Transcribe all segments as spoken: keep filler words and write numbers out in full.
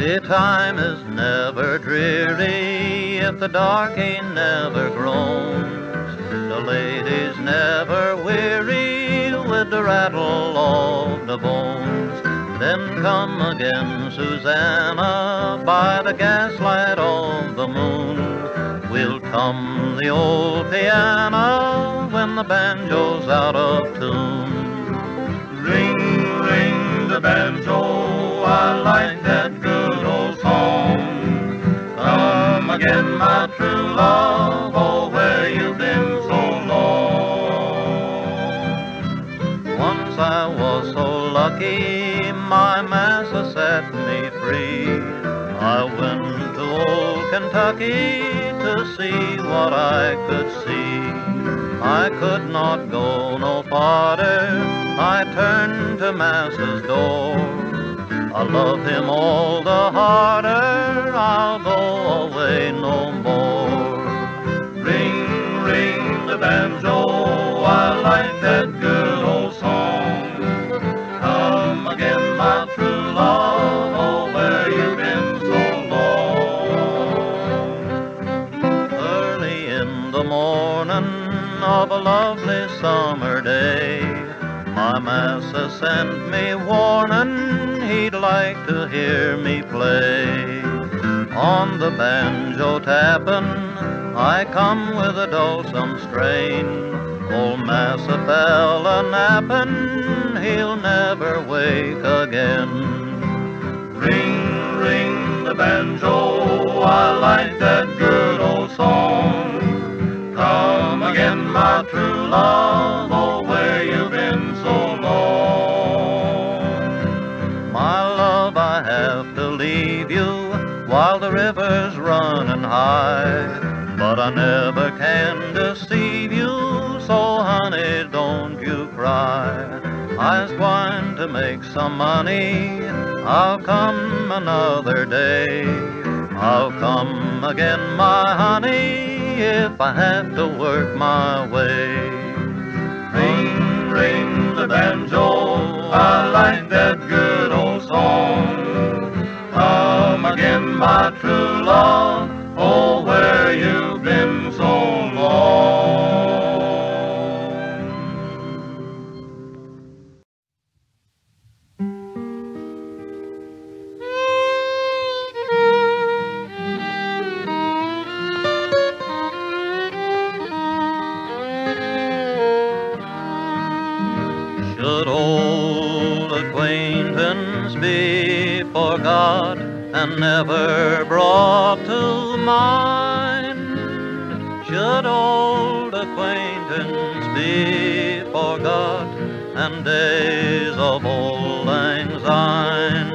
The time is never dreary if the darky never groans. The ladies never weary with the rattle of the bones. Then come again, Susanna, by the gaslight of the moon. We'll tum the old piano when the banjo's out of tune. Ring, ring the banjo, I like that good old song. Come again, my true love, oh, where you've been so long. Once I was so lucky, my massa set me free. I went to old Kentucky to see what I could see. I could not go no farther, I turned to Massa's door. I love him all the harder, I'll go away no more. Ring, ring the banjo, I like that good old song. Come again, my true love, oh, where you've been so long. Early in the morning of a lovely summer day, my massa sent me warning he'd like to hear me play. On the banjo tapping, I come with a dulcet strain. Old massa fell a-napping, he'll never wake again. Ring, ring the banjo, I like that good old song. Come again, my true love, oh, where you've been so long. My love, I have to leave you while the river's running high, but I never can deceive you, so honey, don't you cry. I's going to make some money, I'll come another day. I'll come again, my honey, if I have to work my way. Ring, ring the banjo, I like that good old song. Come again, my true love, oh, where you've been so long. Should old acquaintance be forgot and never brought to mind? Should old acquaintance be forgot and days of old lang syne?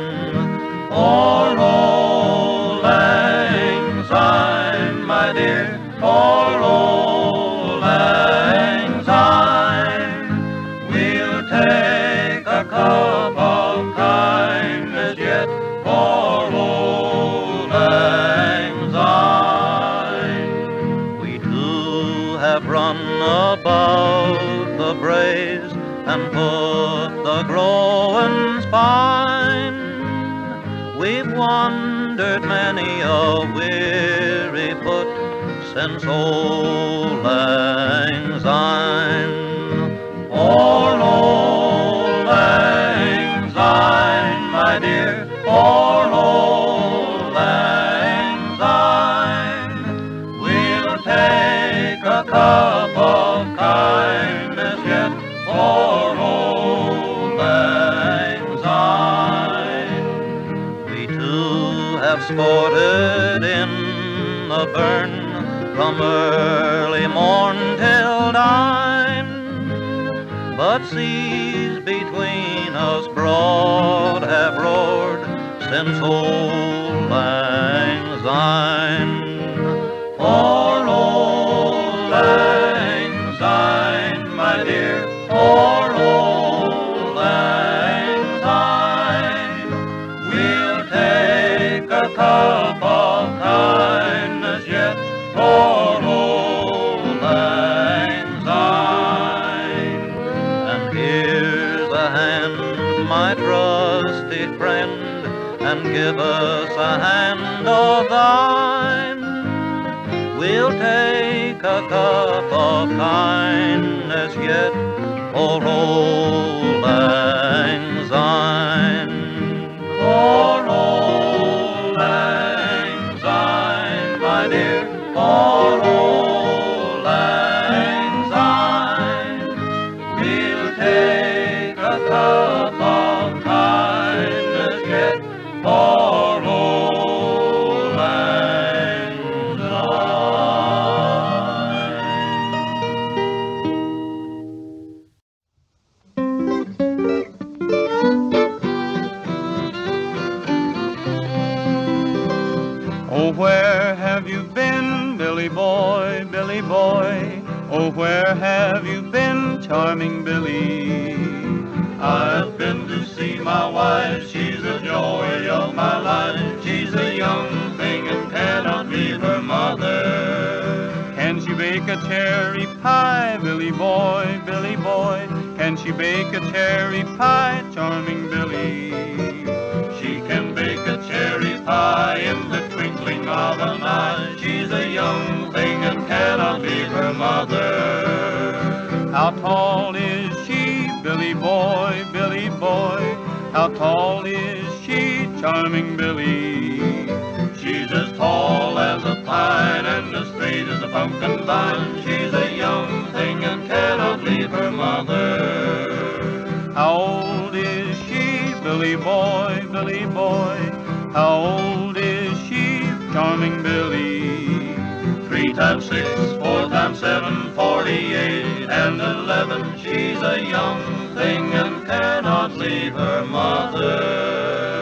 For old lang syne, my dear, for old lang syne, we'll take a cup of kindness yet for old lang syne. We too have run about the braes and put the growing spine. We've wandered many a weary foot since old lang syne. For old lang syne, my dear, for old lang syne, we'll take a cup of kindness yet for old lang syne. We too have sported in the burn from early morn till dine, but seas between us broad have roared since old lang syne. For old lang syne, my dear, for old lang syne, we'll take a cup of kindness yet for old lang syne. And here's a hand, my trusty friend, and give us a hand of thine. We'll take a cup of kindness yet for old lang syne. For old lang syne, my dear, for old lang syne. We'll take a cup of kindness yet for old lang syne. Oh, where have you been, Billy boy, Billy boy? Oh, where have you been, charming Billy? I've been to see my wife, she's the joy of my life. She's a young thing and cannot leave her mother. Can she bake a cherry pie, Billy boy, Billy boy? Can she bake a cherry pie, charming Billy? She can bake a cherry pie in the twinkling of an eye. She's a young thing and cannot leave her mother. How tall is she, Billy boy, Billy boy? How tall is she, charming Billy? She's as tall as a pine and as straight as a pumpkin vine. She's a young thing and cannot leave her mother. How old is she, Billy boy, Billy boy? How old is she, charming Billy? Three times six, four times seven, forty-eight and eleven. She's a young thing and cannot leave her mother.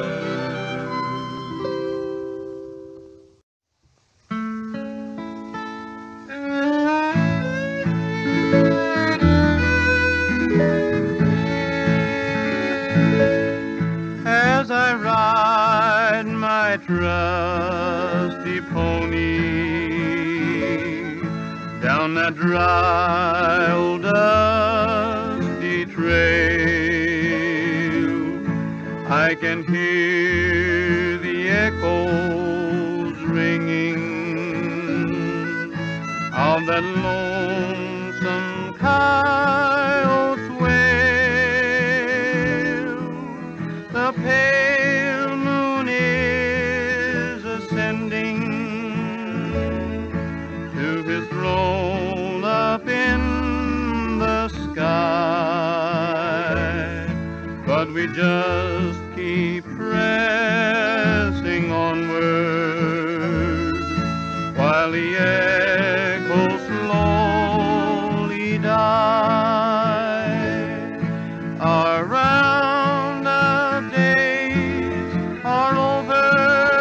As I ride my trusty pony down that dry old dusty trail, I can hear the echoes ringing of that lonesome coyote's wail. The pale moon is ascending to his throne up in the sky, but we just keep pressing onward while the echoes slowly die. Our round of days are over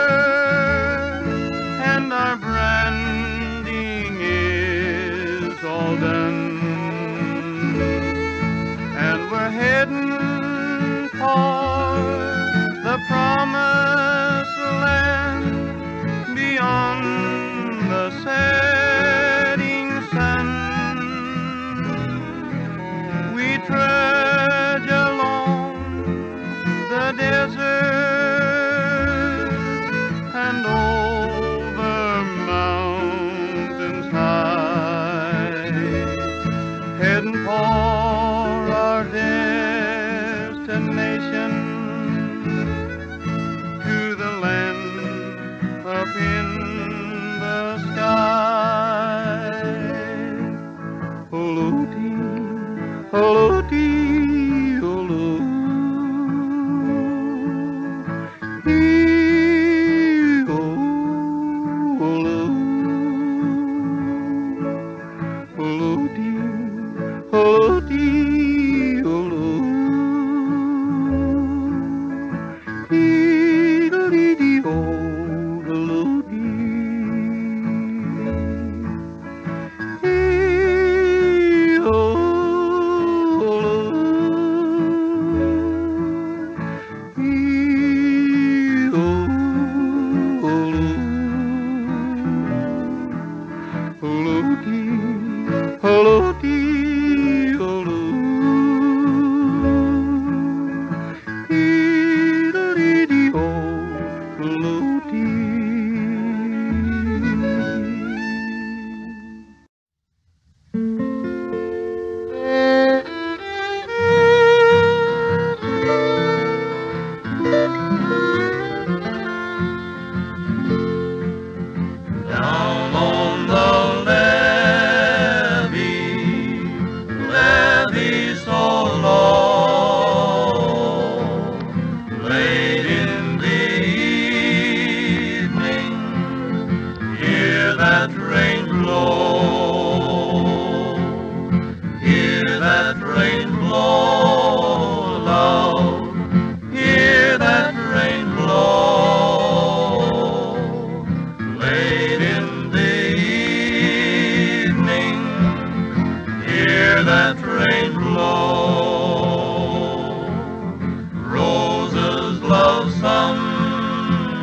and our branding is all done, and we're heading for the promised land beyond the setting sun. We trudge along the desert and over mountains high, heading for our destination, to the land up in the sky. Holo-dee, holo-dee, holo. Hee-oh, holo. Holo-dee, holo-dee, holo. Hee-do-dee-dee-oh, holo-dee. Hee-oh, holo. Hee-oh,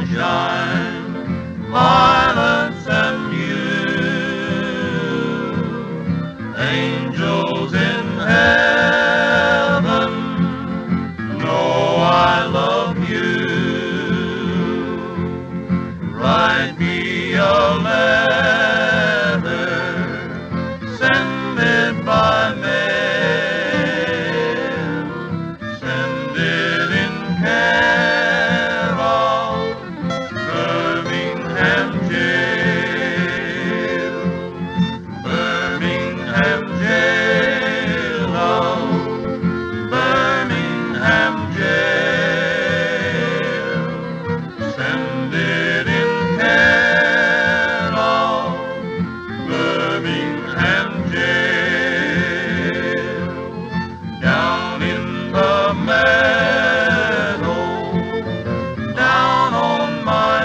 shine, violets and you, angels in heaven know I love you. Write me a letter, send it by mail, send it in care of Birmingham Jail, Birmingham Jail, oh, Birmingham Jail, send it in care of Birmingham Jail, down in the meadow, down on my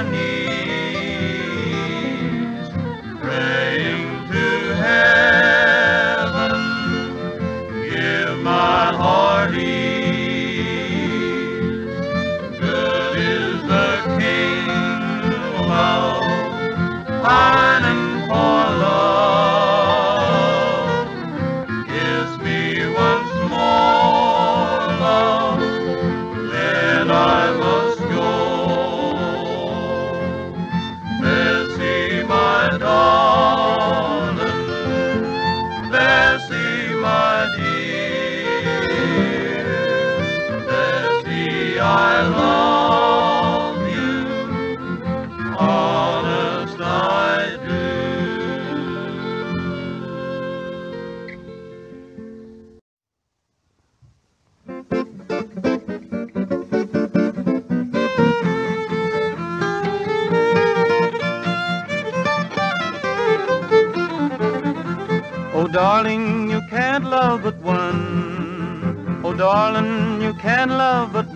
knees, praying to heaven, give my heart ease. Good is the King of pining for love. Kiss me once more, love, then I must go. Bessie, my darling, Bessie, my dear, Bessie, I love you, honest I do. Oh, darling, you can't love but one. Oh, darling, you can't love but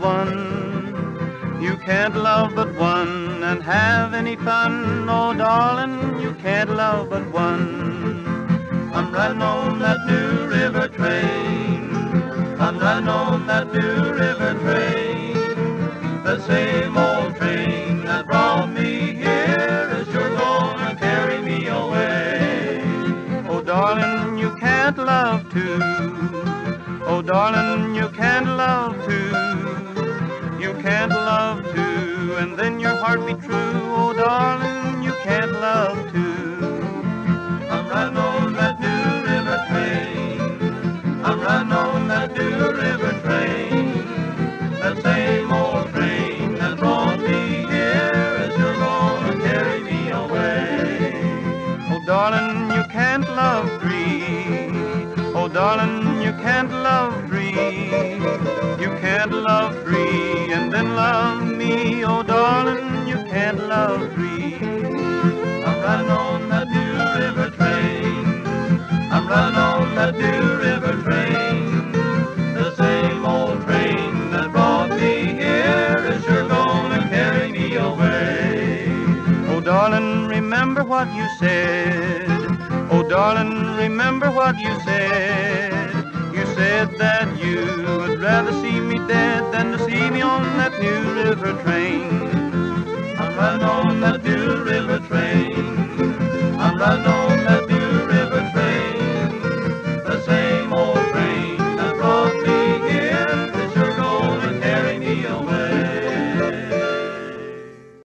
one. You can't love but one and have any fun. Oh, darling, you can't love but one. I'm riding on that new river train. I'm riding on that new river train. The same old train that brought me here is sure gonna carry me away. Oh, darling, you can't love too. Oh, darling, you can't love too. You can't love too, and then your heart be true. Oh, darling, you can't love too. I'm riding on that new river train. I'm riding on that new river train. That same old train that brought me here is sure gonna carry me away. Oh, darling, you can't love three. Oh, darling, you can't love three. You can't love three and then love me. Oh, darling, you can't love three. I'm riding on that new river train. I'm riding on that new river train. The same old train that brought me here is sure gonna carry me away. Oh, darling, remember what you said. Oh, darling, remember what you said. You said that you would rather see me dead than to see me on that new river train. I'm riding on that new river train. I'm riding on